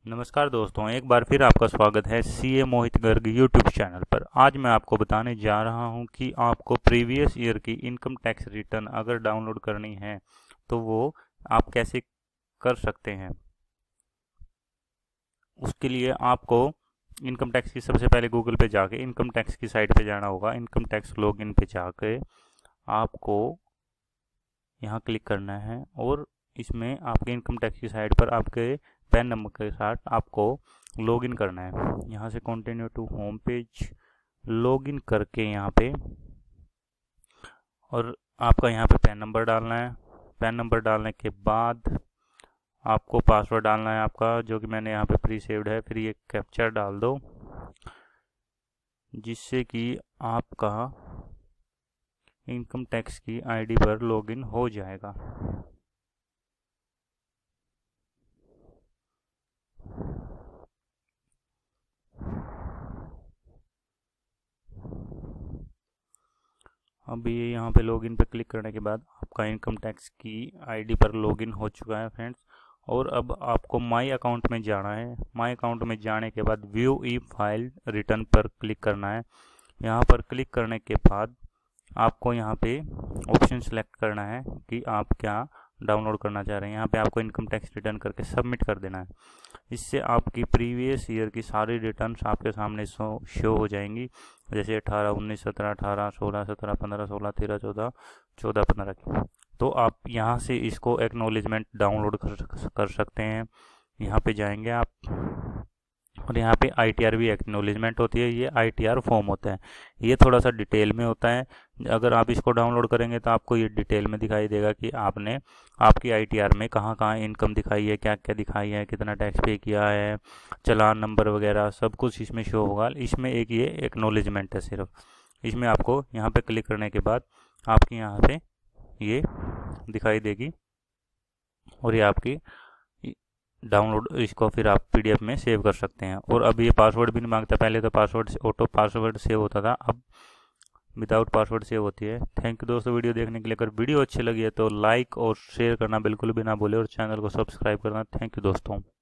नमस्कार दोस्तों, एक बार फिर आपका स्वागत है CA Mohit Garg YouTube channel पर। आज मैं आपको बताने जा रहा हूं कि आपको प्रीवियस ईयर की इनकम टैक्स रिटर्न अगर डाउनलोड करनी है तो वो आप कैसे कर सकते हैं। उसके लिए आपको इनकम टैक्स की सबसे पहले गूगल पे जाके इनकम टैक्स की साइट पे जाना होगा। इनकम टैक्स लॉगिन पे जाके आपको यहाँ क्लिक करना है और इसमें आपके इनकम टैक्स की साइट पर आपके पैन नंबर के साथ आपको लॉगिन करना है। यहाँ से continue to home page login करके यहाँ पे और आपका यहाँ पे पैन नंबर डालना है। पैन नंबर डालने के बाद आपको पासवर्ड डालना है आपका, जो कि मैंने यहाँ पे प्री सेव्ड है। फिर ये कैप्चर डाल दो जिससे कि आपका इनकम टैक्स की आईडी पर लॉगिन हो जाएगा। अब ये यहाँ पे लॉगिन पे क्लिक करने के बाद आपका इनकम टैक्स की आईडी पर लॉगिन हो चुका है फ्रेंड्स। और अब आपको माई अकाउंट में जाना है। माई अकाउंट में जाने के बाद व्यू ई फाइल रिटर्न पर क्लिक करना है। यहाँ पर क्लिक करने के बाद आपको यहाँ पे ऑप्शन सेलेक्ट करना है कि आप क्या डाउनलोड करना चाह रहे हैं। यहाँ पे आपको इनकम टैक्स रिटर्न करके सबमिट कर देना है। इससे आपकी प्रीवियस ईयर की सारी रिटर्न्स आपके सामने शो हो जाएंगी, जैसे 18, 19, 17, 18, 16, 17, 15, 16, 13, 14, 14, 15 की। तो आप यहाँ से इसको एक्नॉलेजमेंट डाउनलोड कर सकते हैं। यहाँ पे जाएंगे आप और यहाँ पे ITR भी एक्नॉलेजमेंट होती है। ये ITR फॉर्म होता है, ये थोड़ा सा डिटेल में होता है। अगर आप इसको डाउनलोड करेंगे तो आपको ये डिटेल में दिखाई देगा कि आपने आपकी ITR में कहाँ कहाँ इनकम दिखाई है, क्या क्या दिखाई है, कितना टैक्स पे किया है, चालान नंबर वगैरह सब कुछ इसमें शो होगा। इसमें एक ये एक्नॉलेजमेंट है सिर्फ। इसमें आपको यहाँ पे क्लिक करने के बाद आपकी यहाँ पे ये दिखाई देगी और ये आपकी डाउनलोड, इसको फिर आप PDF में सेव कर सकते हैं। और अब ये पासवर्ड भी नहीं मांगता। पहले तो पासवर्ड ऑटो पासवर्ड सेव होता था, अब विदाउट पासवर्ड सेव होती है। थैंक यू दोस्तों वीडियो देखने के लिए। अगर वीडियो अच्छी लगी है तो लाइक और शेयर करना बिल्कुल भी ना भूलें और चैनल को सब्सक्राइब करना। थैंक यू दोस्तों।